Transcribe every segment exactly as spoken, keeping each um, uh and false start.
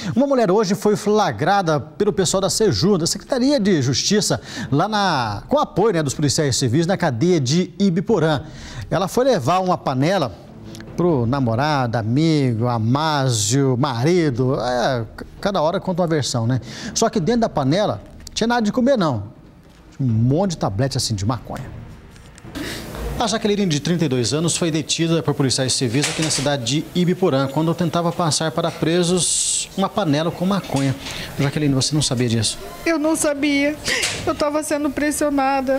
Uma mulher hoje foi flagrada pelo pessoal da Sejur, da Secretaria de Justiça, lá na, com apoio né, dos policiais civis na cadeia de Ibiporã. Ela foi levar uma panela pro namorado, amigo, amásio, marido, é, cada hora conta uma versão, né? Só que dentro da panela tinha nada de comer, não. Um monte de tablete assim de maconha. A Jaqueline, de trinta e dois anos, foi detida por policiais civis aqui na cidade de Ibiporã, quando tentava passar para presos uma panela com maconha. Jaqueline, você não sabia disso? Eu não sabia. Eu estava sendo pressionada.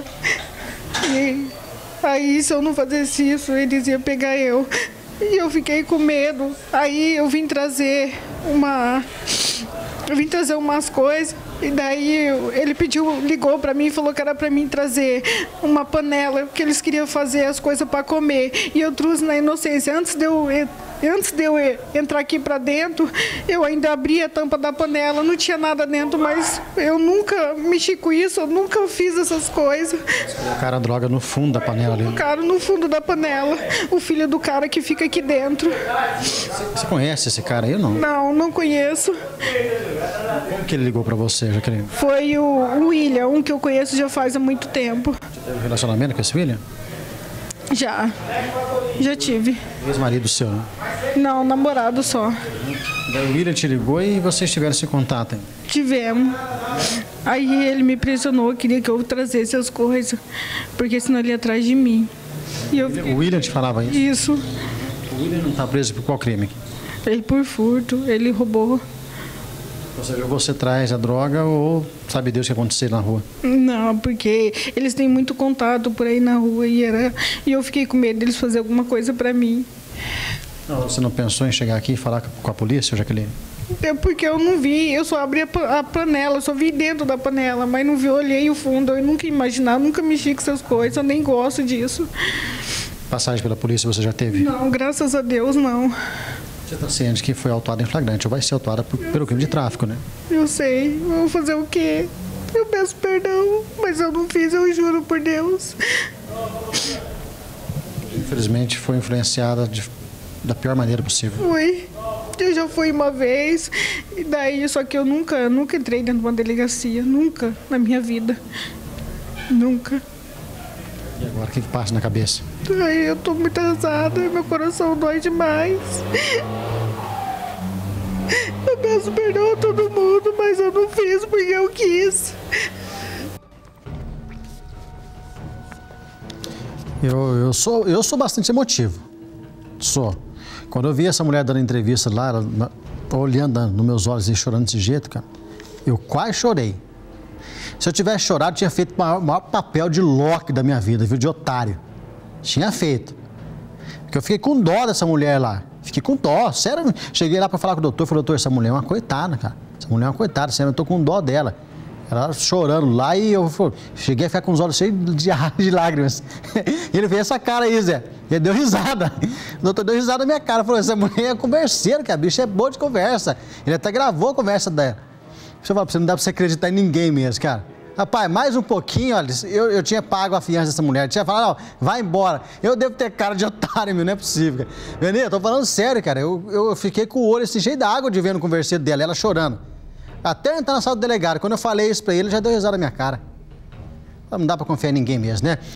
E aí, se eu não fizesse isso, eles iam pegar eu. E eu fiquei com medo. Aí eu vim trazer uma... Eu vim trazer umas coisas. E daí ele pediu, ligou para mim e falou que era para mim trazer uma panela, que eles queriam fazer as coisas para comer. E eu trouxe na inocência. Antes de eu, antes de eu entrar aqui para dentro, eu ainda abri a tampa da panela. Não tinha nada dentro, mas eu nunca mexi com isso, eu nunca fiz essas coisas. Você colocaram a droga no fundo da panela ali? Colocaram no fundo da panela. O filho do cara que fica aqui dentro. Você conhece esse cara aí ou não? Não, não conheço. Como que ele ligou para você, Jaqueline? Foi o William, um que eu conheço já faz há muito tempo. Você teve um relacionamento com esse William? Já, já tive. Ex-marido seu, né? Não, namorado só. Daí o William te ligou e vocês tiveram esse contato, hein? Tivemos. Aí ele me pressionou, queria que eu trazesse as coisas, porque senão ele ia atrás de mim. E eu fiquei... O William te falava isso? Isso. O William não está preso por qual crime? Ele por furto, ele roubou. Ou seja, você traz a droga ou sabe Deus o que aconteceu na rua? Não, porque eles têm muito contato por aí na rua e, era... e eu fiquei com medo deles fazer alguma coisa pra mim. Não, você não pensou em chegar aqui e falar com a polícia, Jaqueline? É porque eu não vi, eu só abri a panela, eu só vi dentro da panela, mas não vi, olhei o fundo, eu nunca imaginava, nunca mexi com essas coisas, eu nem gosto disso. Passagem pela polícia você já teve? Não, graças a Deus não. Você está ciente que foi autuada em flagrante ou vai ser autuada por, pelo crime de tráfico, né? Eu sei, vou fazer o quê? Eu peço perdão, mas eu não fiz, eu juro por Deus. Infelizmente foi influenciada de, da pior maneira possível. Fui. Eu já fui uma vez, e daí, só que eu nunca, nunca entrei dentro de uma delegacia, nunca na minha vida. Nunca. E agora, o que, que passa na cabeça? Ai, eu tô muito arrasada, meu coração dói demais. Eu peço perdão a todo mundo, mas eu não fiz porque eu quis. Eu, eu, sou, eu sou bastante emotivo. Sou. Quando eu vi essa mulher dando entrevista lá, ela, na, olhando nos meus olhos e chorando desse jeito, cara, eu quase chorei. Se eu tivesse chorado, tinha feito o maior, maior papel de Loki da minha vida, viu? De otário. Tinha feito. Porque eu fiquei com dó dessa mulher lá. Fiquei com dó, sério. Cheguei lá para falar com o doutor, falei, doutor, essa mulher é uma coitada, cara. Essa mulher é uma coitada, sério, eu tô com dó dela. Ela chorando lá e eu cheguei a ficar com os olhos cheios de, de lágrimas. E ele fez essa cara aí, Zé. Ele deu risada. O doutor deu risada na minha cara. Falou, essa mulher é converseira, que a bicha é boa de conversa. Ele até gravou a conversa dela. Deixa eu falar pra você, não dá pra você acreditar em ninguém mesmo, cara. Rapaz, mais um pouquinho, olha, eu, eu tinha pago a fiança dessa mulher. Eu tinha falado, não, vai embora. Eu devo ter cara de otário, meu, não é possível. Veni, eu tô falando sério, cara. Eu, eu fiquei com o olho assim, cheio d'água de vendo o converseiro dela, ela chorando. Até entrar na sala do delegado. Quando eu falei isso pra ele, ele já deu risada na minha cara. Não dá pra confiar em ninguém mesmo, né?